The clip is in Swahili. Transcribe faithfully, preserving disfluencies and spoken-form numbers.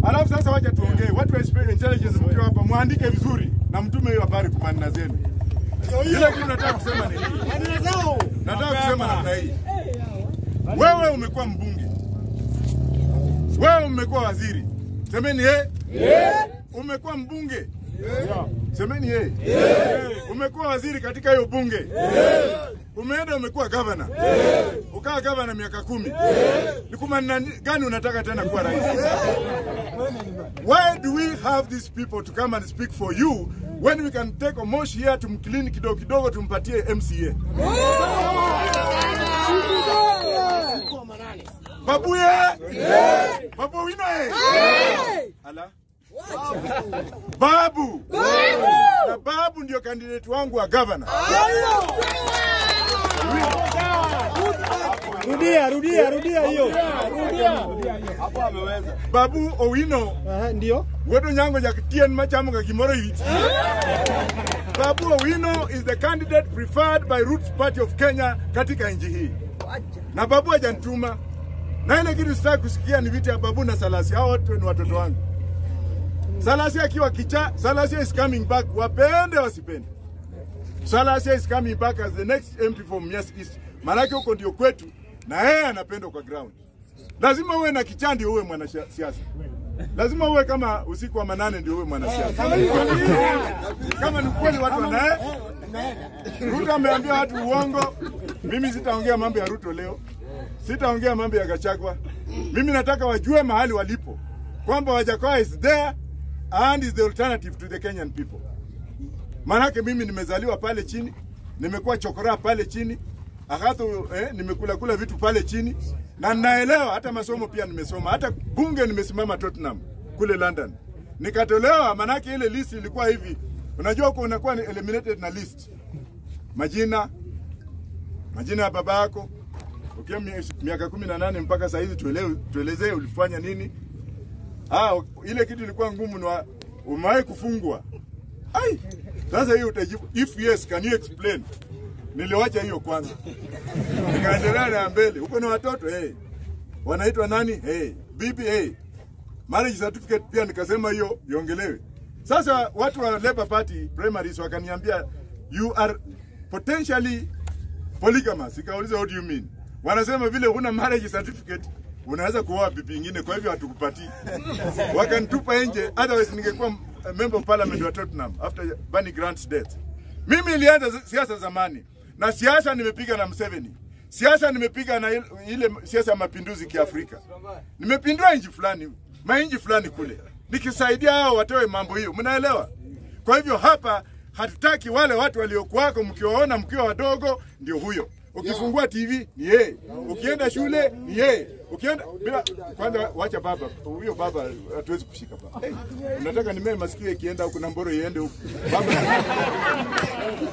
Alafu sasa wacha tuongee. Watu wa intelligence mkiwa hapa muandike vizuri na mtume hiyo habari kwa maneno zenu. Ile kitu nataka kusema ni hii. Nataka kusema namna hii. Wewe umekuwa mbunge. Wewe umekuwa waziri. Semeni eh? Yeah. Umekuwa mbunge. Yeah. Semeni eh? Yeah. Umekuwa waziri katika hiyo bunge. Yeah. Umeenda umekuwa governor. Yeah. Ukawa governor miaka kumi. Yeah. Ni kumaanisha gani unataka tena kuwa rais? Why do we have these people to come and speak for you when we can take a mosh here tumclean kidogo kidogo tumpatie M C A? Babu ye? Yeah. Babu Owino ye? Yeah. Ala? Babu. Babu. Na Babu ndio candidate wangu wa governor. Rudia, rudia, rudia hiyo. Hapo ameweza. Babu Owino. Aha, ndio. Wedo nyango ya kitien machamu ga kimoro hivi. Babu Owino is the candidate preferred by Roots Party of Kenya katika nchi hii. Na Babu hajantuma. Na ile kitu sitaki kusikia ni vita ya Babu na Salasi. Hao watu ni watoto wangu. Salasi akiwa kicha, Salasi is coming back. Wapende wasipende. Salasi is coming back as the next M P from Mias East. Manake huko ndio kwetu na yeye anapenda kwa ground. Lazima uwe na kicha ndio uwe mwanasiasa. Lazima uwe kama usiku wa manane ndio uwe mwanasiasa. Kama ni kweli watu wanae. Ruto ameambia watu uongo. Mimi sitaongea mambo ya Ruto leo. Sitaongea mambo ya Gachagua. Mimi nataka wajue mahali walipo. Kwamba Wajackoya is there and is the alternative to the Kenyan people. Manake mimi nimezaliwa pale chini, nimekuwa chokora pale chini, akato eh, nimekula kula vitu pale chini na naelewa hata masomo pia nimesoma, hata bunge nimesimama Tottenham kule London. Nikatolewa manake ile list ilikuwa hivi. Unajua uko unakuwa eliminated na list. Majina majina ya baba yako. Ukiwa miaka kumi na nane mpaka saa hizi tuelewe tuelezee ulifanya nini? Ah, ile kitu ilikuwa ngumu na umewahi kufungwa. Ai, sasa hiyo utajibu if yes can you explain? Niliwacha hiyo kwanza. Nikaendelea na mbele. Huko na watoto eh. Hey. Wanaitwa nani? Eh, hey. Bibi eh. Hey. Marriage certificate pia nikasema hiyo iongelewe. Sasa watu wa Labour Party primaries wakaniambia you are potentially polygamous. Nikauliza what do you mean? Wanasema vile huna marriage certificate unaweza kuoa bibi nyingine, kwa hivyo hatukupatii. Wakanitupa nje, otherwise ningekuwa member of parliament wa Tottenham after Barney Grant's death. Mimi nilianza siasa zamani. Na siasa nimepiga na Museveni. Siasa nimepiga na ile siasa ya mapinduzi kiafrika. Nimepindua nchi fulani, mainchi fulani kule. Nikisaidia hao watoe mambo hiyo. Mnaelewa? Kwa hivyo hapa hatutaki wale watu waliokuwako mkiwaona mkiwa wadogo ndio huyo. Ukifungua T V ni yeye. Ukienda shule ni yeye. Ukienda bila kwanza wacha baba. Huyo baba hatuwezi kushika baba. Hey, unataka nimee masikio ikienda huko na mboro iende huko. Baba.